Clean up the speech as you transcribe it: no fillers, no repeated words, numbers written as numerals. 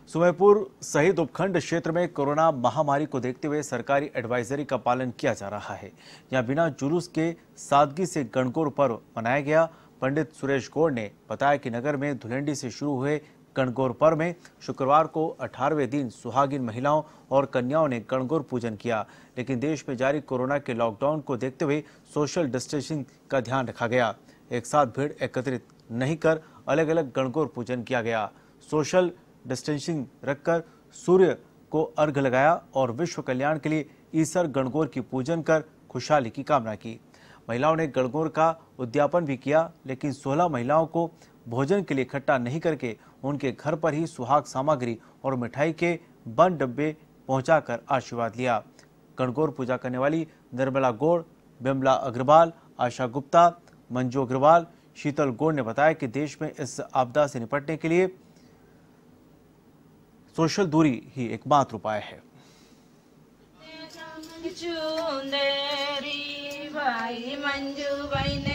सुमेरपुर सहित उपखंड क्षेत्र में कोरोना महामारी को देखते हुए सरकारी एडवाइजरी का पालन किया जा रहा है। यहां बिना जुलूस के सादगी से गणगौर पर्व मनाया गया। पंडित सुरेश गौड़ ने बताया कि नगर में धुलेंडी से शुरू हुए गणगौर पर्व में शुक्रवार को 18वें दिन सुहागिन महिलाओं और कन्याओं ने गणगौर पूजन किया, लेकिन देश में जारी कोरोना के लॉकडाउन को देखते हुए सोशल डिस्टेंसिंग का ध्यान रखा गया। एक साथ भीड़ एकत्रित नहीं कर अलग अलग गणगौर पूजन किया गया। सोशल डिस्टेंसिंग रखकर सूर्य को अर्घ्य लगाया और विश्व कल्याण के लिए ईसर गणगौर की पूजन कर खुशहाली की कामना की। महिलाओं ने गणगौर का उद्यापन भी किया, लेकिन 16 महिलाओं को भोजन के लिए इकट्ठा नहीं करके उनके घर पर ही सुहाग सामग्री और मिठाई के बंद डब्बे पहुंचाकर आशीर्वाद लिया। गणगौर पूजा करने वाली निर्मला गौड़, बिमला अग्रवाल, आशा गुप्ता, मंजू अग्रवाल, शीतल गौड़ ने बताया कि देश में इस आपदा से निपटने के लिए सोशल दूरी ही एकमात्र उपाय है। भाई मंजू भाई